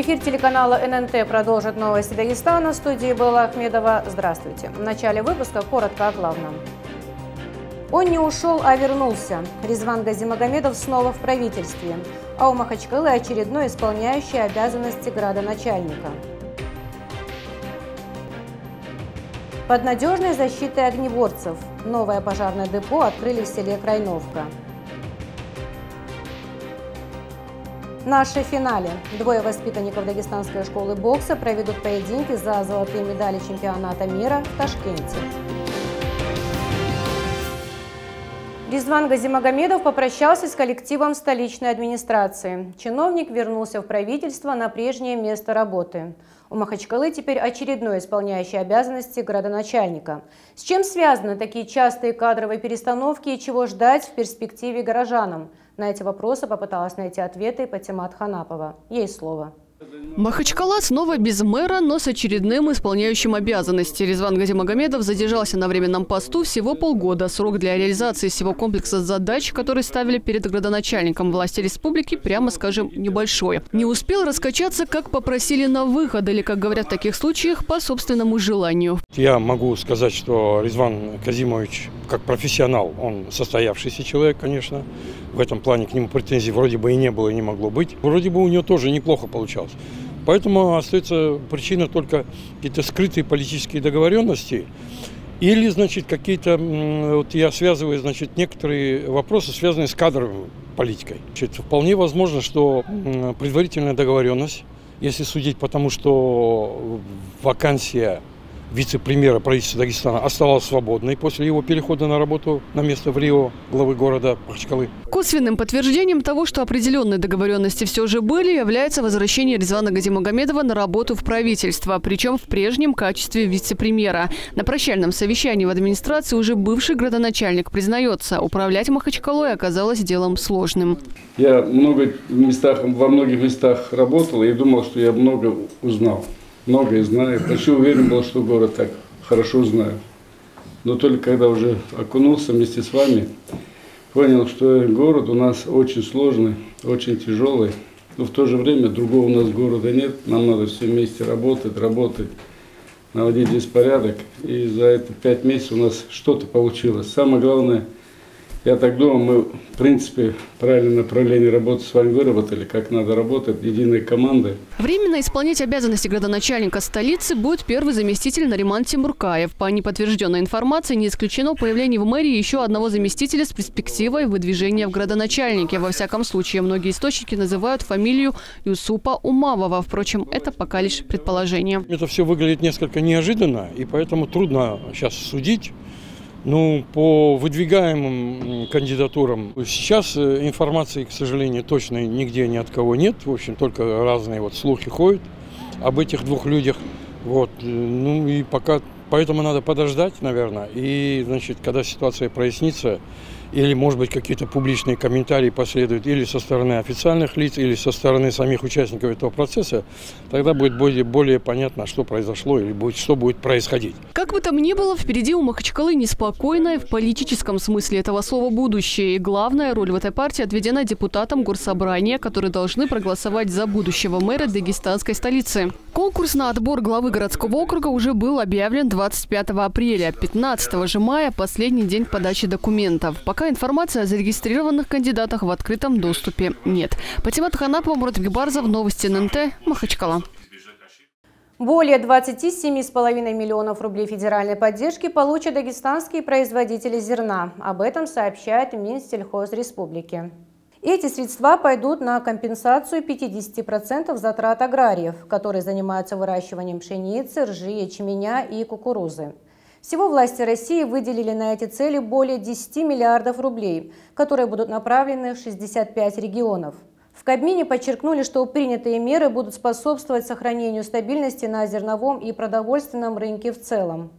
Эфир телеканала ННТ продолжит новости Дагестана. В студии Белла Ахмедова. Здравствуйте. В начале выпуска коротко о главном. Он не ушел, а вернулся. Резван Газимагомедов снова в правительстве. А у Махачкалы очередной исполняющий обязанности градоначальника. Под надежной защитой огнеборцев. Новое пожарное депо открыли в селе Крайновка. В нашем финале двое воспитанников Дагестанской школы бокса проведут поединки за золотые медали чемпионата мира в Ташкенте. Резван Газимагомедов попрощался с коллективом столичной администрации. Чиновник вернулся в правительство на прежнее место работы. У Махачкалы теперь очередной исполняющий обязанности градоначальника. С чем связаны такие частые кадровые перестановки и чего ждать в перспективе горожанам? На эти вопросы попыталась найти ответы Патимат Ханапова. Ей слово. Махачкала снова без мэра, но с очередным исполняющим обязанности. Резван Газимагомедов задержался на временном посту всего полгода. Срок для реализации всего комплекса задач, которые ставили перед градоначальником власти республики, прямо скажем, небольшой. Не успел раскачаться, как попросили на выход, или, как говорят в таких случаях, по собственному желанию. Я могу сказать, что Резван Казимович, как профессионал, он состоявшийся человек, конечно. В этом плане к нему претензий вроде бы и не было, и не могло быть. Вроде бы у него тоже неплохо получалось. Поэтому остается причина только какие-то скрытые политические договоренности или, значит, какие-то, вот я связываю, значит, некоторые вопросы, связанные с кадровой политикой. Значит, вполне возможно, что предварительная договоренность, если судить по тому, что вакансия вице-премьера правительства Дагестана оставалась свободной после его перехода на работу на место в Рио, главы города Махачкалы. Косвенным подтверждением того, что определенные договоренности все же были, является возвращение Резвана Газимагомедова на работу в правительство, причем в прежнем качестве вице-премьера. На прощальном совещании в администрации уже бывший градоначальник признается, управлять Махачкалой оказалось делом сложным. Я во многих местах работал и думал, что я много узнал. Многое знаю, почти уверен был, что город так хорошо знаю. Но только когда уже окунулся вместе с вами, понял, что город у нас очень сложный, очень тяжелый. Но в то же время другого у нас города нет. Нам надо все вместе работать, наводить здесь порядок. И за это 5 месяцев у нас что-то получилось. Самое главное, я так думаю, мы в принципе правильное направление работы с вами выработали, как надо работать, единой командой. Временно исполнять обязанности градоначальника столицы будет первый заместитель Нариман Тимуркаев. По неподтвержденной информации не исключено появление в мэрии еще одного заместителя с перспективой выдвижения в градоначальнике. Во всяком случае, многие источники называют фамилию Юсупа Умавова. Впрочем, это пока лишь предположение. Это все выглядит несколько неожиданно, и поэтому трудно сейчас судить. Ну, по выдвигаемым кандидатурам сейчас информации, к сожалению, точно нигде ни от кого нет. В общем, только разные вот слухи ходят об этих двух людях. Вот. Ну и пока, поэтому надо подождать, наверное. И, значит, когда ситуация прояснится, или, может быть, какие-то публичные комментарии последуют или со стороны официальных лиц, или со стороны самих участников этого процесса, тогда будет более понятно, что произошло или что будет происходить. Как бы там ни было, впереди у Махачкалы неспокойное в политическом смысле этого слова будущее. И главная роль в этой партии отведена депутатам Горсобрания, которые должны проголосовать за будущего мэра дагестанской столицы. Конкурс на отбор главы городского округа уже был объявлен 25 апреля. 15 же мая – последний день подачи документов. Пока информации о зарегистрированных кандидатах в открытом доступе нет. Патимат Ханапова, Мурат Гибарзов, новости ННТ, Махачкала. Более 27,5 миллионов рублей федеральной поддержки получат дагестанские производители зерна. Об этом сообщает Минсельхозреспублики. Эти средства пойдут на компенсацию 50% затрат аграриев, которые занимаются выращиванием пшеницы, ржи, ячменя и кукурузы. Всего власти России выделили на эти цели более 10 миллиардов рублей, которые будут направлены в 65 регионов. В Кабмине подчеркнули, что принятые меры будут способствовать сохранению стабильности на зерновом и продовольственном рынке в целом.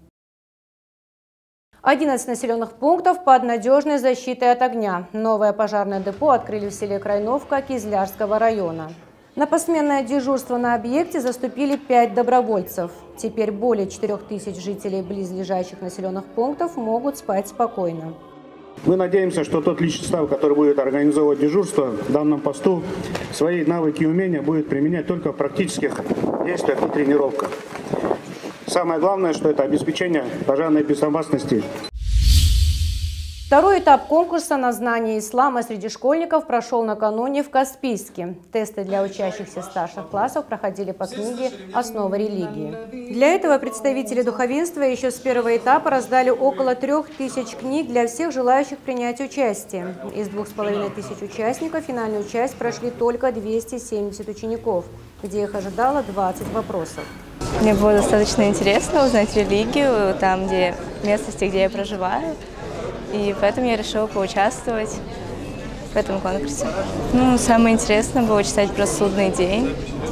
11 населенных пунктов под надежной защитой от огня. Новое пожарное депо открыли в селе Крайновка Кизлярского района. На посменное дежурство на объекте заступили 5 добровольцев. Теперь более 4000 жителей близлежащих населенных пунктов могут спать спокойно. Мы надеемся, что тот личный состав, который будет организовывать дежурство в данном посту, свои навыки и умения будет применять только в практических действиях и тренировках. Самое главное, что это обеспечение пожарной безопасности. Второй этап конкурса на знание ислама среди школьников прошел накануне в Каспийске. Тесты для учащихся старших классов проходили по книге «Основы религии». Для этого представители духовенства еще с первого этапа раздали около 3000 книг для всех желающих принять участие. Из 2500 участников финальную часть прошли только 270 учеников, где их ожидало 20 вопросов. Мне было достаточно интересно узнать религию, там, где местности, где я проживаю. И поэтому я решила поучаствовать в этом конкурсе. Самое интересное было читать про судный день,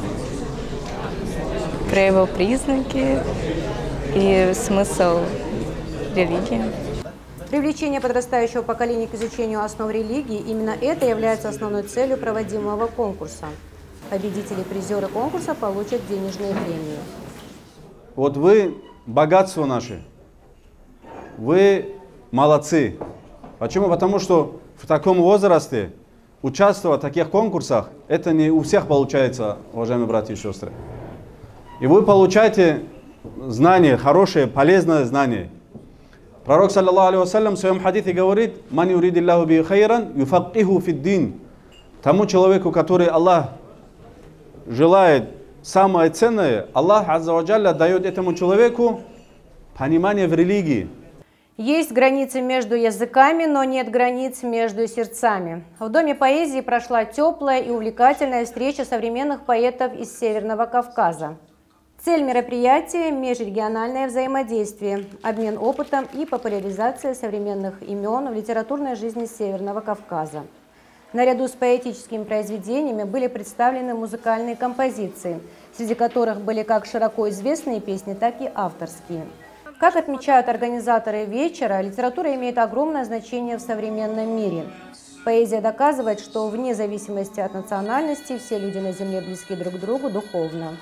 про его признаки и смысл религии. Привлечение подрастающего поколения к изучению основ религии – именно это является основной целью проводимого конкурса. Победители и призеры конкурса получат денежные премии. Вот вы – богатство наше. Вы молодцы. Почему? Потому что в таком возрасте участвовать в таких конкурсах, это не у всех получается, уважаемые братья и сестры. И вы получаете знания, хорошие, полезные знания. Пророк, саллаллаху алейхи вассалям, в своем хадисе говорит: «Ман юридиллаху би хайран юфакиху фиддин». Тому человеку, который Аллах желает самое ценное, Аллах азза ва джалля дает этому человеку понимание в религии. Есть границы между языками, но нет границ между сердцами. В Доме поэзии прошла теплая и увлекательная встреча современных поэтов из Северного Кавказа. Цель мероприятия – межрегиональное взаимодействие, обмен опытом и популяризация современных имен в литературной жизни Северного Кавказа. Наряду с поэтическими произведениями были представлены музыкальные композиции, среди которых были как широко известные песни, так и авторские. Как отмечают организаторы вечера, литература имеет огромное значение в современном мире. Поэзия доказывает, что вне зависимости от национальности все люди на земле близки друг к другу духовно.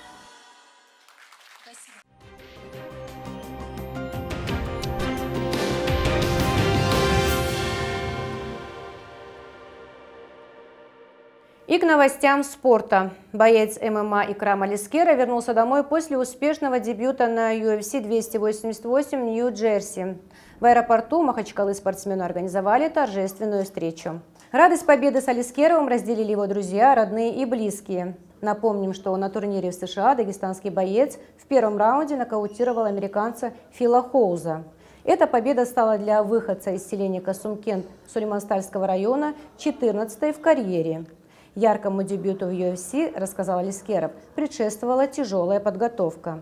И к новостям спорта. Боец ММА Икрам Алискера вернулся домой после успешного дебюта на UFC 288 в Нью-Джерси. В аэропорту Махачкалы спортсмену организовали торжественную встречу. Радость победы с Алискеровым разделили его друзья, родные и близкие. Напомним, что на турнире в США дагестанский боец в первом раунде нокаутировал американца Фила Хоуза. Эта победа стала для выходца из селения Касумкент Сулейманстальского района 14-й в карьере. Яркому дебюту в UFC, рассказал Алискеров, предшествовала тяжелая подготовка.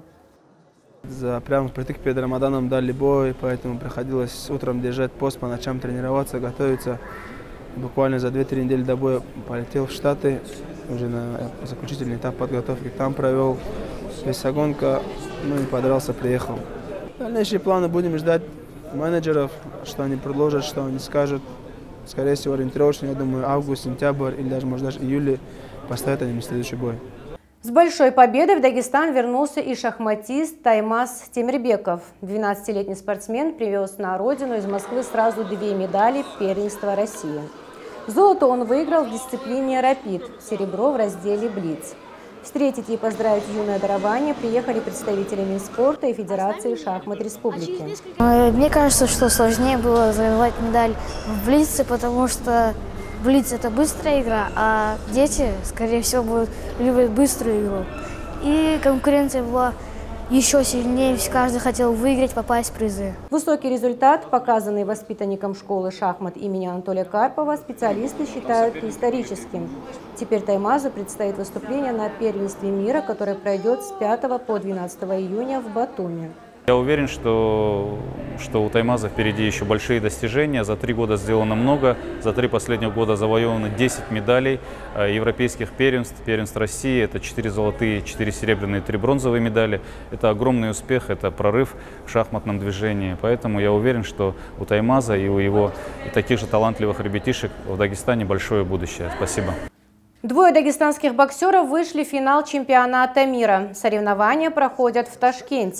Прямо впритык перед Рамаданом дали бой, поэтому приходилось утром держать пост, по ночам тренироваться, готовиться. Буквально за 2-3 недели до боя полетел в Штаты, уже на заключительный этап подготовки. Там провел весь гонка, и подрался, приехал. Дальнейшие планы будем ждать менеджеров, что они предложат, что они скажут. Скорее всего, ориентировочно, я думаю, август, сентябрь или даже, может, даже июль поставят они мне следующий бой. С большой победой в Дагестан вернулся и шахматист Таймаз Темирбеков. 12-летний спортсмен привез на родину из Москвы сразу 2 медали первенства России. Золото он выиграл в дисциплине «Рапид», серебро в разделе «Блиц». Встретить и поздравить юное дарование приехали представители Минспорта и Федерации шахмат республики. Мне кажется, что сложнее было завоевать медаль в Блице, потому что Блиц – это быстрая игра, а дети, скорее всего, любят быструю игру. И конкуренция была еще сильнее, каждый хотел выиграть, попасть в призы. Высокий результат, показанный воспитанником школы шахмат имени Анатолия Карпова, специалисты считают историческим. Теперь Таймазу предстоит выступление на первенстве мира, которое пройдет с 5 по 12 июня в Батуми. Я уверен, что у Таймаза впереди еще большие достижения. За 3 года сделано много. За 3 последних года завоевано 10 медалей европейских первенств России. Это 4 золотые, 4 серебряные, 3 бронзовые медали. Это огромный успех, это прорыв в шахматном движении. Поэтому я уверен, что у Таймаза и у его таких же талантливых ребятишек в Дагестане большое будущее. Спасибо. 2 дагестанских боксеров вышли в финал чемпионата мира. Соревнования проходят в Ташкенте.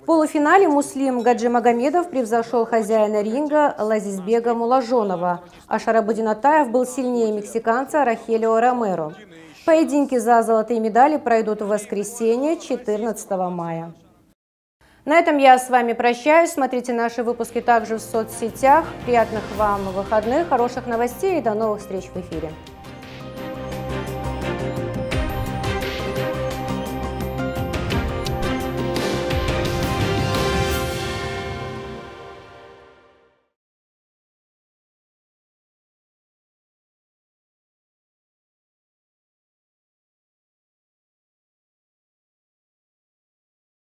В полуфинале Муслим Гаджимагомедов превзошел хозяина ринга Лазизбега Мулажонова, а Шарабудин Атаев был сильнее мексиканца Рахелио Ромеро. Поединки за золотые медали пройдут в воскресенье, 14 мая. На этом я с вами прощаюсь. Смотрите наши выпуски также в соцсетях. Приятных вам выходных, хороших новостей и до новых встреч в эфире.